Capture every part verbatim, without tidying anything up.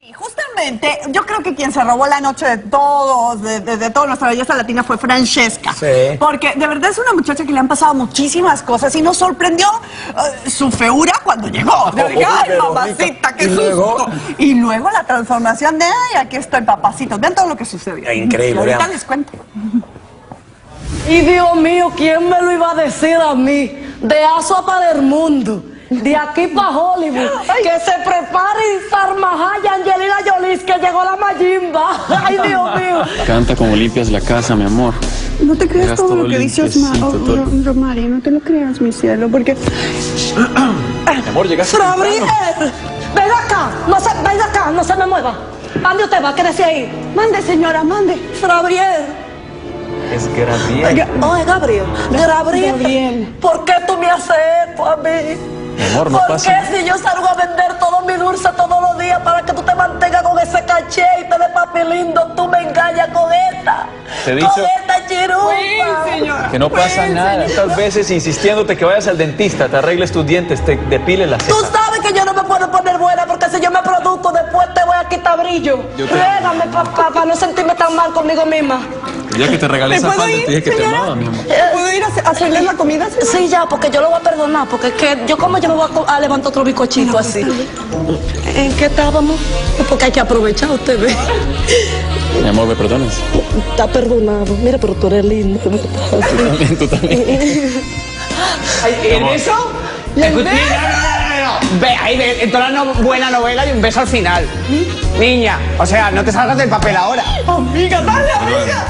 Y justamente, yo creo que quien se robó la noche de todos, de, de, de toda nuestra belleza latina fue Francesca. Sí. Porque de verdad es una muchacha que le han pasado muchísimas cosas y nos sorprendió uh, su feura cuando llegó. De verdad, ¡ay, mamacita, qué ¿Y susto! luego? Y luego la transformación de, ay, aquí estoy, papacitos. Vean todo lo que sucedió. Increíble, Y ahorita vean. les cuento. Y Dios mío, ¿quién me lo iba a decir a mí? De Aso para el mundo, de aquí para Hollywood, que se prepare Sarmajá y Angelina Jolie, que llegó la Mayimba. Ay, Dios mío. Canta como limpias la casa, mi amor. No te creas Dejas todo todo lo que dice Osma, limpiecito, oh, todo. Ro- Romari, no te lo creas, mi cielo, porque... Mi amor, llegaste Gabriel, temprano. ven acá, no se, ven acá, no se me mueva. ¿A dónde usted va? Quédese ahí. Mande, señora, mande. Gabriel. Es Gabriel. Oye, Gabriel, Gabriel, Gabriel. ¿por qué tú me haces esto a mí? Mi amor, no ¿Por pasa qué si yo salgo a vender todo mi dulce todos los días para que tú te mantengas con ese caché y te de papi lindo, tú me engañas con esta? Te he dicho- Con esta chirupa. señora. que no pasa nada. Tantas veces insistiéndote que vayas al dentista, te arregles tus dientes, te depiles las Tú cejas. sabes que yo no me puedo poner buena porque si yo me produzco después te voy a quitar brillo. Yo te- Pégame, papá, para no sentirme tan mal conmigo misma. Ya que te regalé ¿Me esa puedo falda, ir, te dije que te señora? amaba, mi amor. ¿Puedo ir a hacer- a hacerle la comida? Sí, ya, porque yo lo voy a perdonar, porque es que yo como yo me voy a, co- a levantar otro bizcochito así. ¿En qué estábamos? Porque hay que aprovechar, usted ve. Mi amor, ¿me perdonas? Está perdonado. Mira, pero tú eres lindo, de verdad. Tú también, tú también. ¿En eso? Escucha, no, no, no, no. Ve, ahí ve, en toda la no- buena novela hay un beso al final. Niña, o sea, no te salgas del papel ahora. Amiga, dale, amiga.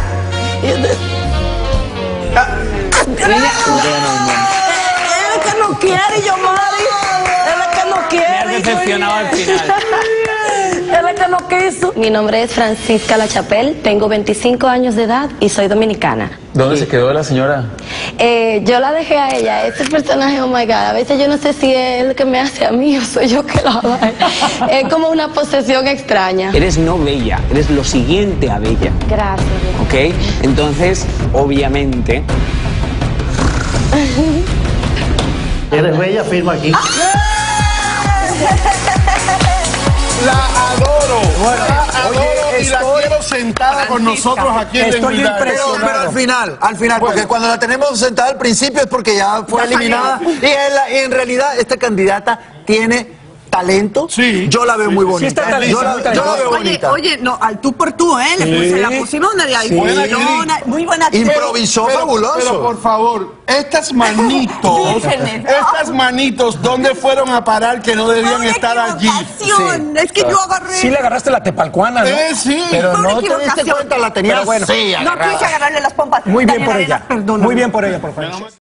Niña, Él es que no quiere, yo, Mari. Él es que no me has quiere. decepcionado al final. Él es que no quiso. Mi nombre es Francisca La Chapelle, tengo veinticinco años de edad y soy dominicana. ¿Dónde se quedó la señora? Eh, yo la dejé a ella, este personaje, oh my God, a veces yo no sé si es él que me hace a mí o soy yo que la hago a él. Es como una posesión extraña. Eres no bella, eres lo siguiente a bella, Gracias. ¿ok? Entonces, obviamente, Eres bella, firma aquí. La adoro, la adoro Oye, y la estoy- quiero sentada con nosotros aquí en Estoy Dignidad. impresionado. Pero, pero al final, al final, Bueno. porque cuando la tenemos sentada al principio es porque ya fue eliminada. Y en, la- y en realidad esta candidata tiene talento. Sí. Yo la veo muy bonita. está talentosa, yo, la, muy yo la veo talentosa. Oye, bonita. oye, no, al tú por tú, ¿eh? Le puse, la pusimos una de ahí. Sí. Muy Buena buena, actriz. muy buena actriz. Improvisó Pero- fabuloso. Pero por favor, estas manitos, Díganme. estas manitos, ¿dónde fueron a parar que no debían Una estar allí? equivocación. Es que yo agarré... Sí le agarraste la tepalcuana, ¿no? Eh, sí. Pero Fue una no te diste equivocación. cuenta, la tenías Pero bueno. sí No agarrada. quise agarrarle las pompas. Muy bien por Daniela, ella. perdóname. Muy bien por ella, por favor.